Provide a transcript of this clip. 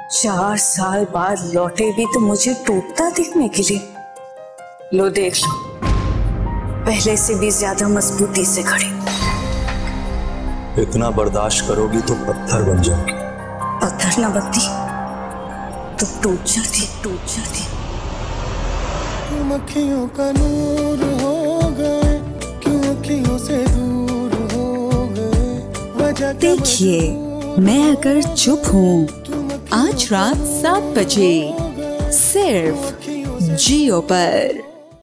4 साल बाद लौटे भी तो मुझे टूटता देखने के लिए। लो देख लो, पहले से भी ज्यादा मजबूती से खड़ी। इतना बर्दाश्त करोगी तो पत्थर बन जाओगी। पत्थर न बनती तो टूट जाती। तुम अखियों का नूर हो गए, क्यों अखियों से दूर हो गए। देखिए मैं अगर चुप हूँ, आज रात 7 बजे सिर्फ जियो पर।